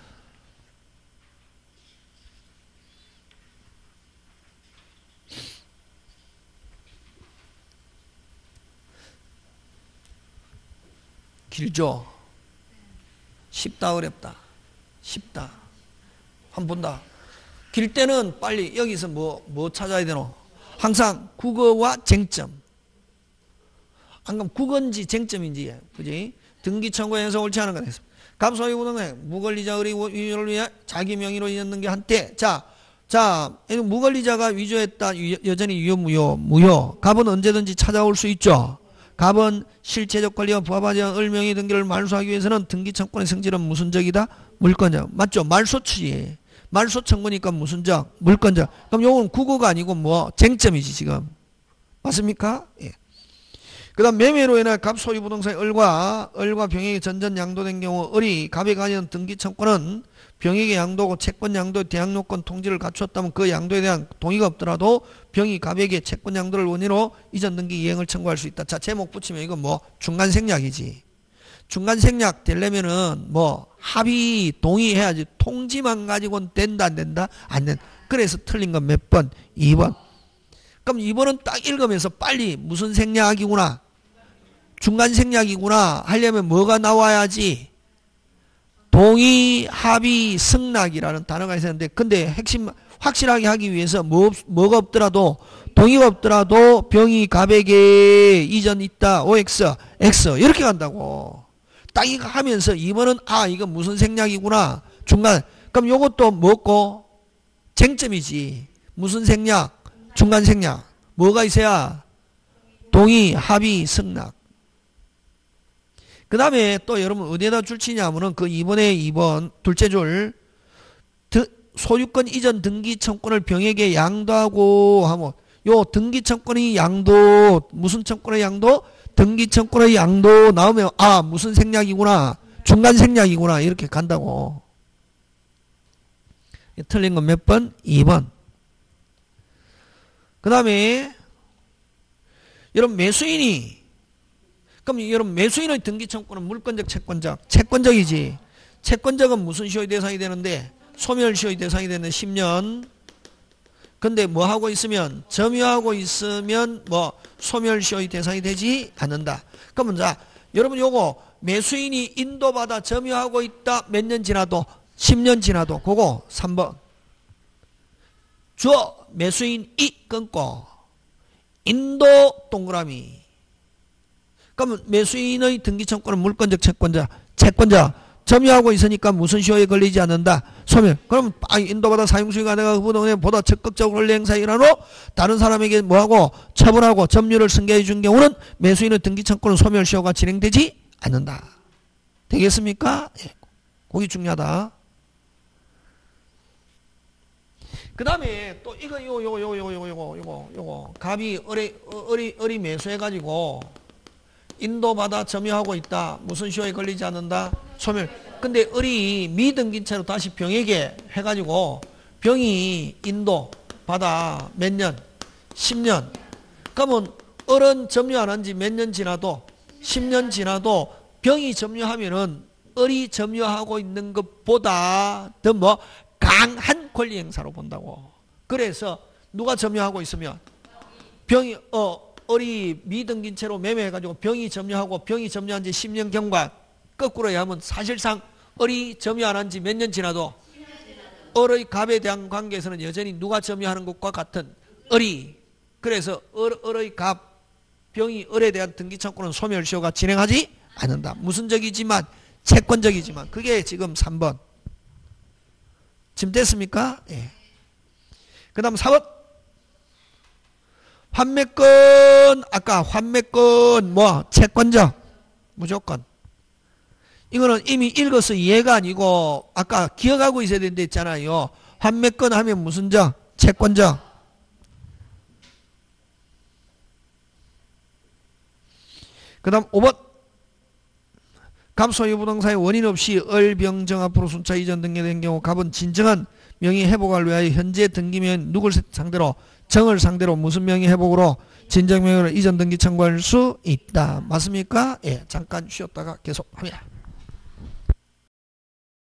길죠? 쉽다 어렵다? 쉽다. 한번 본다. 길 때는 빨리 여기서 뭐, 뭐 찾아야 되노? 항상 국어와 쟁점. 안 그럼 국어인지 쟁점인지, 그지? 등기 청구 행사 옳지 않은 건 했습니다. 갑소유 부동산 무권리자 의리 위조를 위해 자기 명의로 있는 게 한때. 자, 자, 무권리자가 위조했다. 여전히 유효, 무효, 무효. 갑은 언제든지 찾아올 수 있죠. 갑은 실체적 권리와 부합하지 않은 을명의 등기를 말소하기 위해서는 등기 청구의 성질은 무슨 적이다? 물권적. 맞죠? 말소추지. 말소 청구니까 무슨 적? 물권적. 그럼 요건 국어가 아니고 뭐 쟁점이지 지금. 맞습니까? 예. 그 다음 매매로 인해 갑 소유 부동산의 을과 을과 병액이 전전 양도된 경우 을이 갑에 관련 등기 청구는 병액의 양도고 채권 양도의 대항 요건 통지를 갖추었다면 그 양도에 대한 동의가 없더라도 병이 갑에게 채권 양도를 원인으로 이전 등기 이행을 청구할 수 있다. 자, 제목 붙이면 이건 뭐 중간 생략이지. 중간 생략 되려면은 뭐 합의 동의해야지. 통지만 가지고는 된다 안 된다? 안 된다. 그래서 틀린 건 몇 번? 이 번. 그럼 이 번은 딱 읽으면서 빨리 무슨 생략이구나. 중간 생략이구나 하려면 뭐가 나와야지? 동의, 합의, 승낙이라는 단어가 있었는데 근데 핵심 확실하게 하기 위해서 뭐, 뭐가 없더라도 동의가 없더라도 병이 갑에게 이전 있다. 오엑스, X 이렇게 간다고. 딱 이거 하면서 이 번은 아 이거 무슨 생략이구나. 중간. 그럼 요것도 뭐고? 쟁점이지. 무슨 생략? 중간 생략. 뭐가 있어야? 동의, 합의, 승낙. 그 다음에 또 여러분 어디에다 줄 치냐 하면은 그 이 번에 이 번 둘째 줄 소유권 이전 등기 청구를 병에게 양도하고 하면 요 등기 청구의 양도 무슨 청구의 양도? 등기 청구의 양도 나오면 아 무슨 생략이구나. 중간 생략이구나. 이렇게 간다고. 틀린 건 몇 번? 이 번. 그 다음에 여러분 매수인이 그럼 여러분 매수인의 등기청구는 물권적 채권적 채권적이지. 채권적은 무슨 시효의 대상이 되는데 소멸시효의 대상이 되는 십 년. 근데 뭐 하고 있으면 점유하고 있으면 뭐 소멸시효의 대상이 되지 않는다. 그러면 자 여러분 요거 매수인이 인도받아 점유하고 있다. 몇 년 지나도 십 년 지나도 그거 삼 번. 주어 매수인이 끊고 인도 동그라미. 그러면 매수인의 등기청구는 물권적 채권자 채권자 점유하고 있으니까 무슨 시효에 걸리지 않는다. 소멸. 그럼 인도받아 사용수익가 내가 부동산에 보다 적극적으로 권리 행사 일환으로 다른 사람에게 뭐하고 처분하고 점유를 승계해 준 경우는 매수인의 등기청구는 소멸시효가 진행되지 않는다. 되겠습니까? 예. 그게 중요하다. 그 다음에 또 이거 요거 요거 요거 요거 요거 요거 요거 갑이 어리 어리 어리 매수해가지고 인도받아 점유하고 있다. 무슨 시효에 걸리지 않는다. 소멸. 근데 을이 미등긴 채로 다시 병에게 해가지고 병이 인도 받아 몇 년? 십 년. 그러면 을은 점유 안 한 지 몇 년 지나도 십 년 지나도 병이 점유하면은 을이 점유하고 있는 것보다 더 뭐 강한 권리 행사로 본다고. 그래서 누가 점유하고 있으면 병이 어 을이 미등긴 채로 매매해가지고 병이 점유하고 병이 점유한 지 십 년 경과 거꾸로 하면 사실상 을이 점유 안 한 지 몇 년 지나도 을의 갑에 대한 관계에서는 여전히 누가 점유하는 것과 같은 을이. 그래서 을, 을의 갑 병이 을에 대한 등기청구는 소멸시효가 진행하지 않는다. 무슨 적이지만 채권적이지만 그게 지금 삼 번. 지금 됐습니까? 예. 그 다음 사 번. 환매권. 아까 환매권 뭐 채권적 무조건. 이거는 이미 읽어서 이해가 아니고 아까 기억하고 있어야 된다 했잖아요. 환매권 하면 무슨 적? 채권적. 그 다음 오 번. 갑 소유 부동산의 원인 없이 을, 병, 정 앞으로 순차 이전 등기된 경우 갑은 진정한 명의 회복을 위하여 현재 등기면 누굴 상대로? 정을 상대로 무슨 명의 회복으로? 진정 명의로 이전 등기 청구할 수 있다. 맞습니까? 예, 잠깐 쉬었다가 계속합니다.